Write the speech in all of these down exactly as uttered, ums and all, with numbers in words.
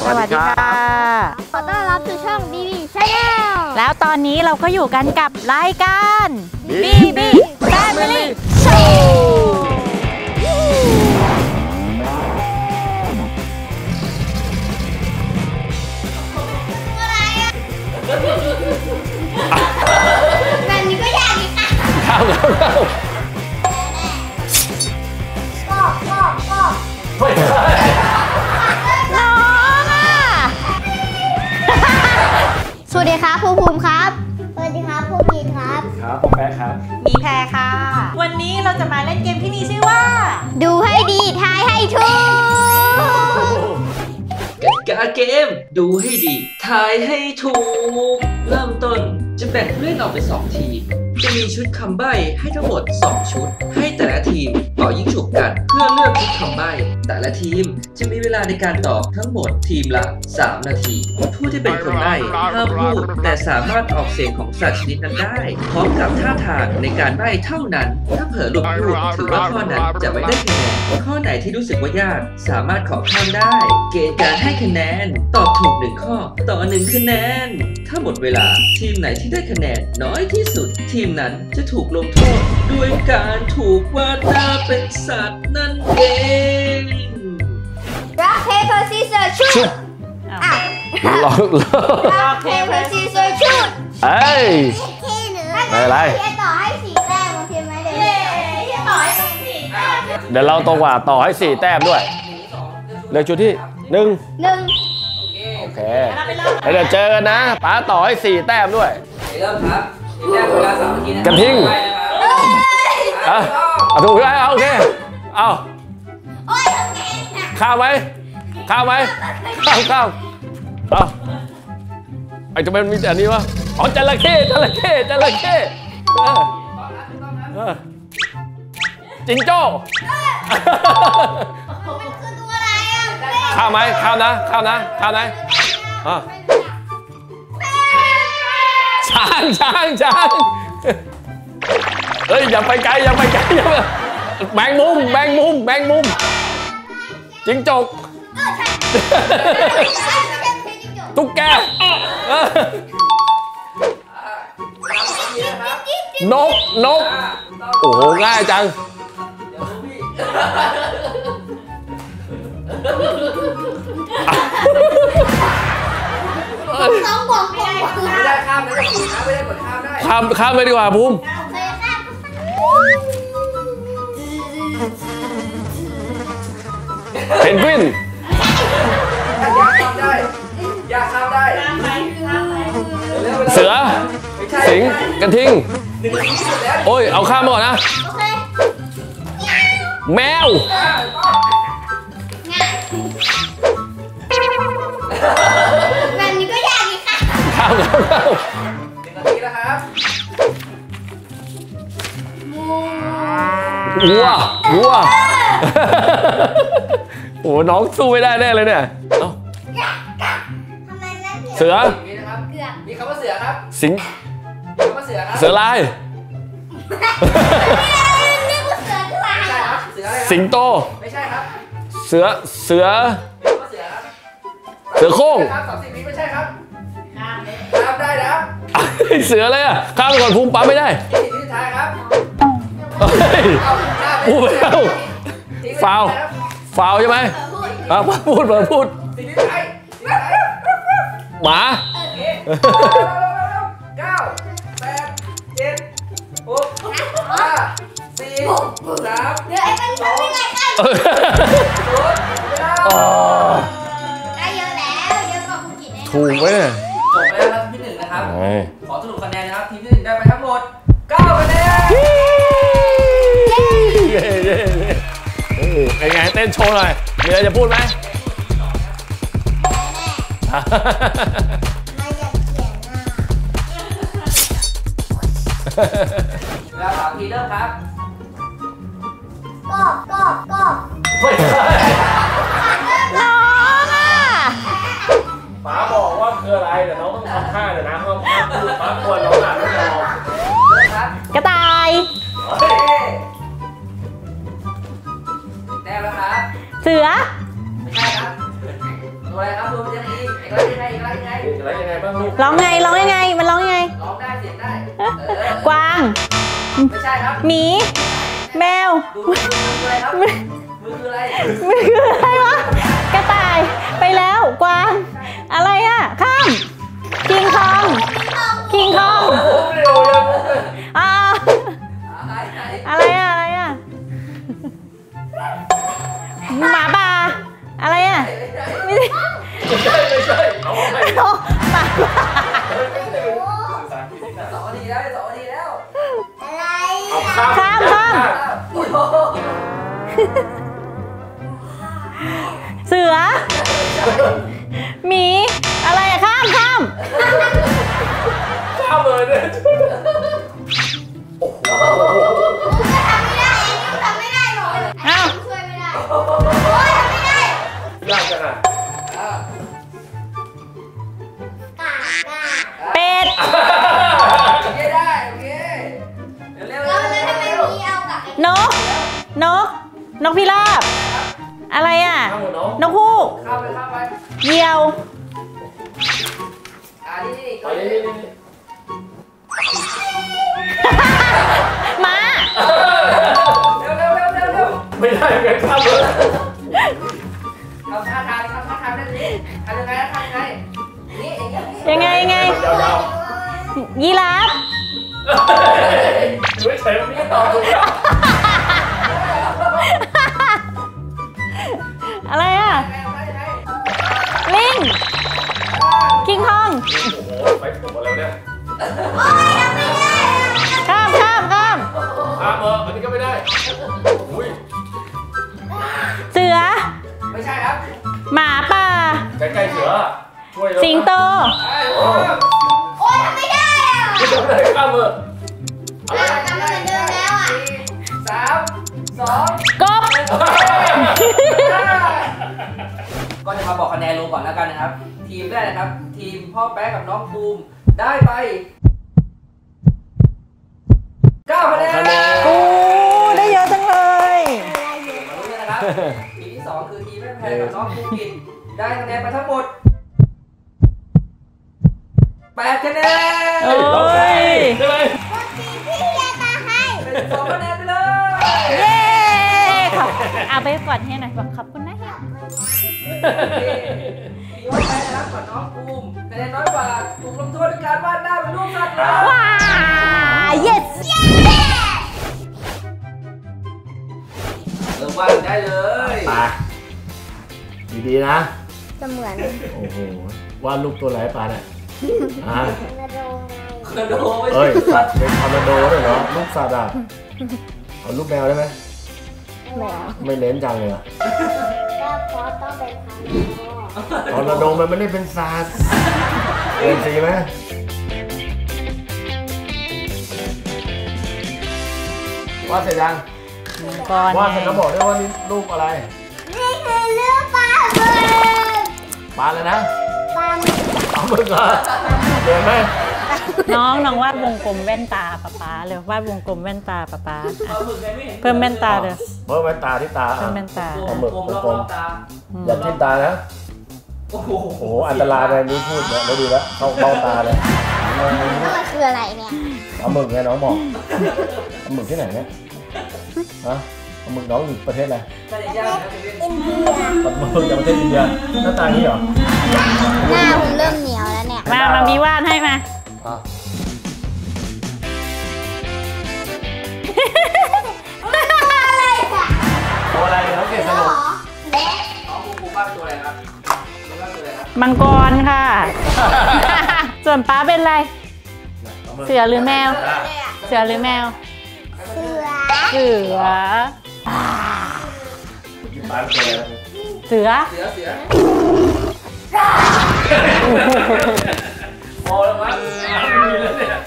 สวัสดีค่ะขอต้อนรับสู่ช่องบีบีชาแนลแล้วตอนนี้เราก็อยู่กันกับรายการบีบีแฟมิลี่โชว์แบบนี้ก็ยากอีกค่ะเข้าเข้าเข้าปอบปอบปอบน้องอ่ะสวัสดีครับภูภูมิครับสวัสดีครับภูพีครับครับผมแป๊ะครับมีแพรค่ะวันนี้เราจะมาเล่นเกมที่มีชื่อว่าดูให้ดีทายให้ถูกกติกาเกมดูให้ดีทายให้ถูกเริ่มต้นจะแบ่งผู้เล่นออกเป็นสองทีมจะมีชุดคำใบ้ให้ทั้งหมดสองชุดให้แต่ละทีมเป่ายิงฉุบกันเพื่อเลือกชุดคำใบ้แต่ละทีมจะมีเวลาในการตอบทั้งหมดทีมละสามนาทีผู้ที่เป็นคนใบ้ห้ามพูดแต่สามารถออกเสียงของสัตว์ชนิดนั้นได้พร้อมกับท่าทางในการใบ้เท่านั้นถ้าเผลอหลุดพูดถือว่าข้อนั้นจะไม่ได้คะแนนข้อไหนที่รู้สึกว่ายากสามารถขอข้ามได้เกณฑ์การให้คะแนนตอบถูกหนึ่งข้อต่อหนึ่งคะแนนถ้าหมดเวลาทีมไหนที่ได้คะแนนน้อยที่สุดทีมนั้นจะถูกลงโทษด้วยการถูกวาดหน้าเป็นสัตว์นั่นเอง Rock paper scissors shoot อ่ะลองลอง Rock paper scissors shoot เอ้ยไม่เป็นไรต่อให้สี่แต้มโอเคไหมเดี๋ยวต่อให้สี่แต้มเดี๋ยวเราตรงกว่าต่อให้สี่แต้มด้วยเลือกชุดที่หนึ่งหนึ่งโอเคเดี๋ยวเจอกันนะป๋าต่อให้สี่แต้มด้วยเริ่มครับแต้มเวลาสามนาทีนะกระทิงอ่ะเอาถูกแล้วโอเคเอาข้าวไหมข้าวไหมข้าวข้าวเอาไอ้จะเป็นมีแต่นี้วะอ๋อจระเข้จระเข้จระเข้จิงโจ้ข้าวไหมข้าวนะข้าวนะข้าวไหนอ่ะช้างช้างช้างเฮ้ยอย่าไปไกลอย่าไปไกลอย่าแมงมุมแมงมุมแมงมุมจิงจกตุ๊กแกนกนกโอ้โหง่ายจังน้องบอกไม่ได้ไม่ได้ข้ามไม่ได้กดข้ามไม่ได้กดข้ามได้ข้ามข้ามไปดีกว่าภูมิเพนกวินยากข้ามได้ยากข้ามได้เสือสิงกระทิงโอ้ยเอาข้ามมาก่อนนะแมวแบบนี้ก็ยากอีกค่ะข้ามข้ามข้ามหนึ่งนาทีแล้วครับวัววัวโอ้น้องสู้ไม่ได้แน่เลยเนี่ยเสือมีคำว่าเสือครับสิงคำว่าเสือครับเสือลายสิงโตไม่ใช่ครับเสือเสือเสือครับเสือโค้งครับสองสิ่งนี้ไม่ใช่ครับข้ามได้นะเสืออะไรอ่ะข้ามไปก่อนภูมิปั๊มไม่ได้สิ่งที่ท้ายครับพูดแล้วฟาวฟาวใช่ไหมอ่ะพูดเปิดพูดสิ่งที่ท้ายหมาเก้าแปดเจ็ดหกห้าสี่สามเดี๋ยวไอ้มันทำยังไงกันได้เยอะแล้วเยอะกว่าภูเก็ตถูกไหมเนี่ยจบไปแล้วครับทีมที่หนึ่งนะครับขอสรุปคะแนนนะครับทีมที่หนึ่งได้ไปทั้งหมดเก้าคะแนนเป็นไงเต้นโชว์หน่อยมีอะไรจะพูดไหมเวลาสามทีเริ่มครับก็ก็ก็น้องอ่ะป๋าบอกว่าคืออะไรแต่น้องต้องทำท่าเดี๋ยวนะห้ามพูดป๋าควรน้องอ่ะไม่ยอมกระต่ายแน่แล้วครับเสือไม่ใช่ครับตัวอะไรครับตัวมันยังมีอีกแล้วยังไงอีกแล้วยังไงอะไรยังไงบ้างลูกร้องไงร้องยังไงมันร้องยังไงร้องได้เสียงได้เออกวางไม่ใช่ครับหมีแมวดูมือคืออะไรครับมือคืออะไรมันคืออะไรวะกระต่ายไปแล้วกวางอะไรอ่ะข้ามคิงคองคิงคองโอ้เร็วเลยอ่าอะไรอะไรอะไรอ่ะอะไรอ่ะหมาป่าอะไรอ่ะไม่ใช่ไม่ใช่ไม่ใช่เอาไปโอ้หมาป่าสองนาทีแล้วสองนาทีแล้วอะไรเอาข้ามข้ามข้ามโอ้โหเสือหมีอะไรอ่ะข้ามข้ามข้ามเลยเนี่ยทำไม่ได้หรอกอ้าวช่วยไม่ได้โอ้ยทำไม่ได้ยากจังอ่ะอ่ะกากกาเป็ดโอเคได้โอเคเร็วๆแล้วเร็วแล้วทำไมๆพี่เอากับไอ้นกนกนกพิราบอะไรอ่ะข้ามหมดเนาะนกฮูกข้ามไปข้ามไปเหยี่ยวอ่านี่นี่อันนี้นี่นี่ม้าเร็วเร็วเร็วเร็วเร็วไม่ได้ไงข้ามเลยทำท่าทางทำท่าทางได้ดิทำยังไงทำยังไงนี่อย่างเงี้ยยังไงยังไงยาวยีราฟๆไม่ใช่ไม่ตอบถูกแล้วอะไรอ่ะยังไงยังไงลิงคิงคองโอ้โหไปจบหมดแล้วเนี่ยข้ามข้ามข้ามข้ามเอออันนี้ก็ไม่ได้อุ้ยเสือไม่ใช่ครับหมาป่าใกล้ๆเสือช่วยแล้วสิงโตไอ้โอ้โอ้ยทำไม่ได้อ่ะไม่ต้องได้ข้ามเอออะไรทำไม่เหมือนเดิมแล้วอ่ะสามสองกบก็จะมาบอกคะแนนรวมก่อนแล้วกันนะครับ ทีมแรกนะครับ ทีมพ่อแป๊ะกับน้องภูมิได้ไปเก้าคะแนนโอ้ได้เยอะจังเลยมาลุ้นกันนะครับ ทีมที่สองคือทีมแม่แพรกับน้องภูกิจได้คะแนนไปทั้งหมดแปดคะแนนโอ้ยใช่ไหมพี่เรียนมาให้เป็นสองคะแนนไปเลยเย้ขอบเอาไปก่อนให้หน่อยบอกขอบคุณนะเฮียทีมพ่อแป๊ะนะครับกับน้องภูมิคะแนนน้อยกว่าถูกลงโทษด้วยการวาดหน้าเป็นรูปสัตว์เลยว้า yes เริ่มวาดได้เลยตาดีๆนะจะเหมือนโอ้โหวาดรูปตัวอะไรปลาเนี่ยอ่ากระโดงไงกระโดดไม่เอ้ยใช่สัตว์เป็นทอร์นาโดด้วยเหรอรูปสัตว์อ่ะเอารูปแมวได้ไหมแหมไม่เน้นจังเลยอ่ะก็เพราะต้องเป็นพันธุ์ทอร์นาโดมันไม่ได้เป็นสัตว์เอ็นซีไหมวาดเสร็จยังก่อนวาดเสร็จแล้วบอกได้ว่านี่รูปอะไรนี่คือเรื่องปลาเบิร์นปลาเลยนะปลาหมึกเอามือก่อนเดินไหมน้องน้องวาดวงกลมแว่นตาป๊าป๊าเลยวาดวงกลมแว่นตาป๊าป๊าเอาหมึกไงไม่เห็นเพิ่มแว่นตาเลยเพิ่มแว่นตาที่ตาเพิ่อ่ะมแว่นตาเอาหมึกกลมกลมรอบๆตาอย่าทิ่มตานะโอ้โหโอ้โหอันตรายเลยนี่พูดเนี่ยไม่ดีแล้วเข้าเข้าตาเลยแล้วมันคืออะไรเนี่ยเอาหมึกไงน้องบอกเอาหมึกที่ไหนเนี่ยฮะเอาหมึกน้องอยู่ประเทศอะไรไม่ได้ยากนะเป็นอินเดียปัดหมึกจากประเทศอินเดียหน้าตานี้เหรอหน้าผมเริ่มเหนียวแล้วเนี่ยมามามีวาดให้มาอ่ะอะไรอ่ะตัวอะไรเนี่ยน้องเกดสนุกน้องภูภูบ้านตัวอะไรครับรู้ว่าตัวอะไรครับมังกรค่ะ ส่วนป๊าเป็นอะไร เสือหรือแมว เสือหรือแมวเสือเสือที่บ้านเป็นอะไรนะเสือเสือเสือพอแล้วมั้งไม่มีแล้วเนี่ย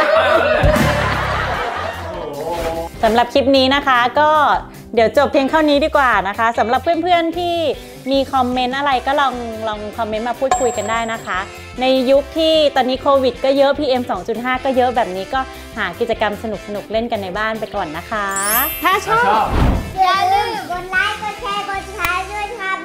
สำหรับคลิปนี้นะคะก็เดี๋ยวจบเพียงเท่านี้ดีกว่านะคะสำหรับเพื่อนๆที่มีคอมเมนต์อะไรก็ลองลองคอมเมนต์มาพูดคุยกันได้นะคะ ในยุคที่ตอนนี้โควิดก็เยอะ พี เอ็ม สองจุดห้า ก็เยอะแบบนี้ก็หากิจกรรมสนุกๆเล่นกันในบ้านไปก่อนนะคะ ถ้าชอบอย่าลืมกดไลค์ กดแชร์ กดติดตามด้วยครับ